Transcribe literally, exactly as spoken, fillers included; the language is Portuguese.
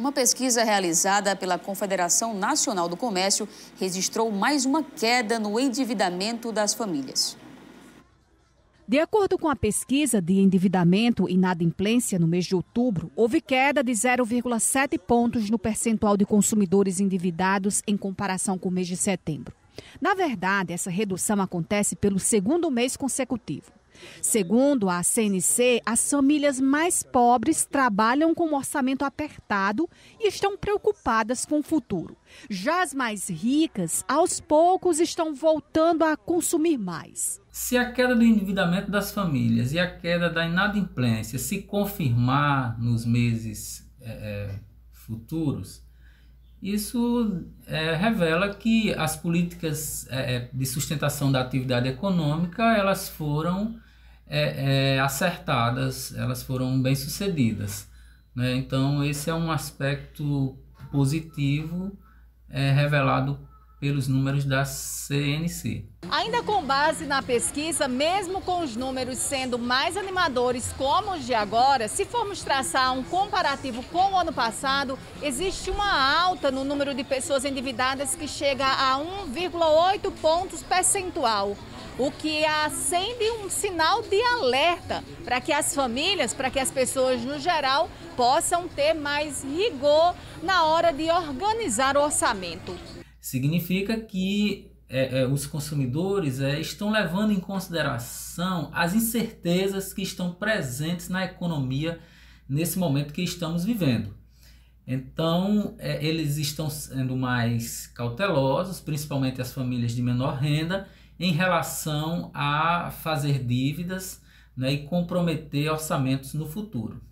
Uma pesquisa realizada pela Confederação Nacional do Comércio registrou mais uma queda no endividamento das famílias. De acordo com a pesquisa de endividamento e inadimplência no mês de outubro, houve queda de zero vírgula sete pontos no percentual de consumidores endividados em comparação com o mês de setembro. Na verdade, essa redução acontece pelo segundo mês consecutivo. Segundo a C N C, as famílias mais pobres trabalham com um orçamento apertado e estão preocupadas com o futuro. Já as mais ricas, aos poucos, estão voltando a consumir mais. Se a queda do endividamento das famílias e a queda da inadimplência se confirmar nos meses é, futuros, isso é, revela que as políticas é, de sustentação da atividade econômica elas foram é, é, acertadas, elas foram bem-sucedidas, né? Então esse é um aspecto positivo é, revelado pelos números da C N C. Ainda com base na pesquisa, mesmo com os números sendo mais animadores como os de agora, se formos traçar um comparativo com o ano passado, existe uma alta no número de pessoas endividadas que chega a um vírgula oito pontos percentual, o que acende um sinal de alerta para que as famílias, para que as pessoas no geral, possam ter mais rigor na hora de organizar o orçamento. Significa que é, é, os consumidores é, estão levando em consideração as incertezas que estão presentes na economia nesse momento que estamos vivendo. Então, é, eles estão sendo mais cautelosos, principalmente as famílias de menor renda, em relação a fazer dívidas, né, e comprometer orçamentos no futuro.